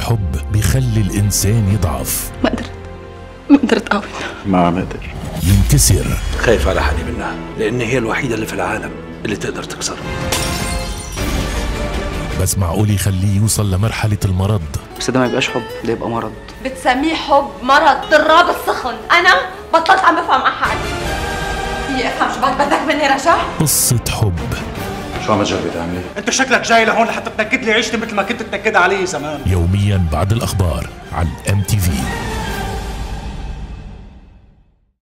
الحب بيخلي الإنسان يضعف. ما قدرت أقاوم. ما عم اقدر. ينكسر. خايف على حالي منها لأن هي الوحيدة اللي في العالم اللي تقدر تكسره. بس معقول يخليه يوصل لمرحلة المرض؟ بس ده ما يبقاش حب، ده يبقى مرض. بتسميه حب، مرض، ضراب السخن. أنا بطلت عم بفهم أحد. هي افهم شو بدك مني رجع؟ قصة حب. شو عم تجربي تعملي؟ انت شكلك جاي لهون لحتى تنكد لي عيشتي مثل ما كنت تنكد علي زمان. يوميا بعد الأخبار على MTV.